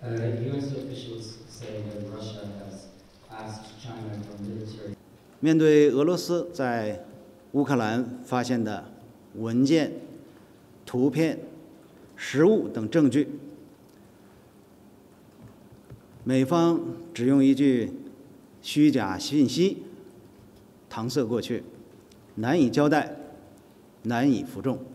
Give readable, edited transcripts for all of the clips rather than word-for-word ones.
U.S. officials say that Russia has asked China for military. 面对俄罗斯在乌克兰发现的文件、图片、实物等证据，美方只用一句虚假信息搪塞过去，难以交代，难以服众。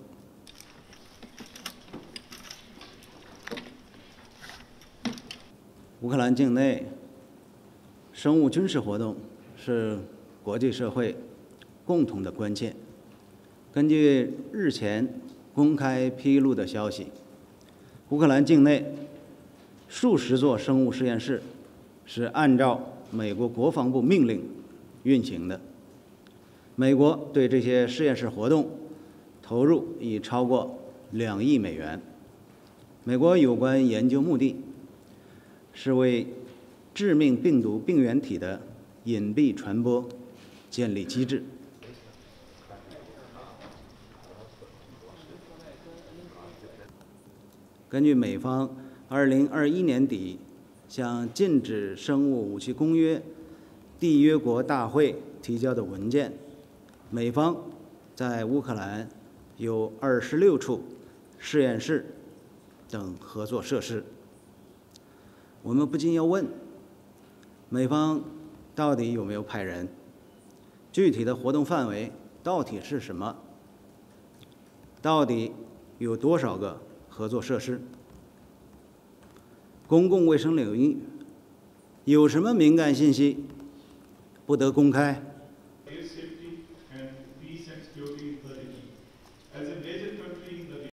乌克兰境内生物军事活动是国际社会共同的关切。根据日前公开披露的消息，乌克兰境内数十座生物实验室是按照美国国防部命令运行的。美国对这些实验室活动投入已超过2亿美元。美国有关研究目的是为致命病毒病原体的隐蔽传播建立机制。根据美方2021年底向禁止生物武器公约缔约国大会提交的文件，美方在乌克兰有26处实验室等合作设施。我们不禁要问，美方到底有没有派人？具体的活动范围到底是什么？到底有多少个合作设施？公共卫生领域有什么敏感信息不得公开？